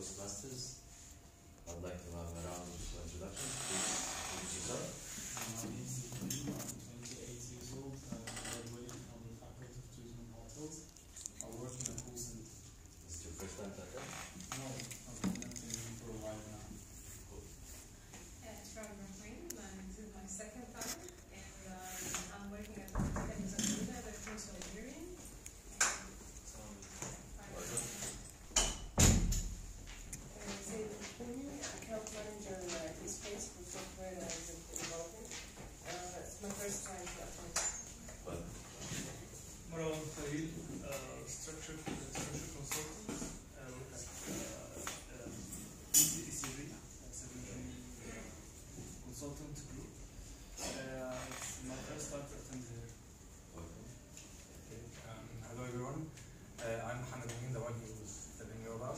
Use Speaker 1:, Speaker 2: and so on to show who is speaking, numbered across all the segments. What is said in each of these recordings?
Speaker 1: Toastmasters. I'd like to have a round of introductions. Please start.
Speaker 2: My name is Ibrahim. I'm 28 years old. I graduated from the Faculty of Tourism and Hotels. I work in a call center.
Speaker 1: Is it your first time to attend?
Speaker 2: No, I've been attending for a while now.
Speaker 1: Cool.
Speaker 3: It's from Rahim, and this is my second time, and I'm working at the Zambia, the Prince of Algerian.
Speaker 4: Account manager in this space for software and development. It's my first time to attend.
Speaker 5: Marwan Khalil, structure consultant. I work at ECV, Civil Engineering Consultant Group. It's my first time to attend here.
Speaker 6: Okay. Hello everyone. I'm Mohammed Amin, the one he was telling you about.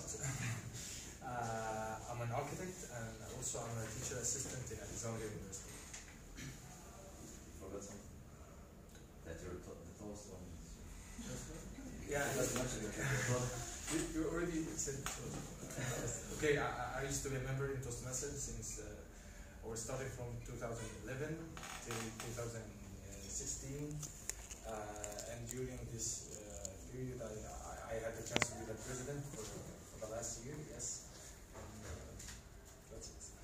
Speaker 6: I'm an architect and also I'm a teacher assistant at Alexandria University.
Speaker 1: Forgot something? That you're the tallest one.
Speaker 6: Yeah,
Speaker 1: That's much of it.
Speaker 6: you already said okay, I used to be a member in Toastmasters since or started from 2011 till 2016, and during this period I had the chance to be the president for the last year, yes. That's it.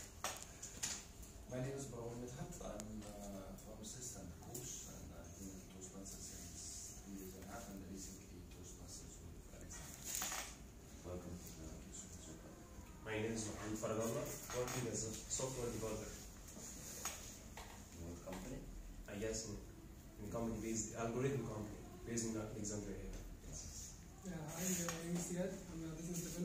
Speaker 7: My name is Marwan Midhat. I'm a pharmacist and coach, and I've been in Toastmasters since 3 years and a half, and recently Toastmasters with Alexander.
Speaker 1: Welcome.
Speaker 7: Thank you so much.
Speaker 8: My name is Mohammed Faradallah, working as a software developer.
Speaker 1: What company?
Speaker 8: I guess in a company based, algorithm company based in Alexandria.
Speaker 9: Yeah, I'm Ziad. I'm a business developer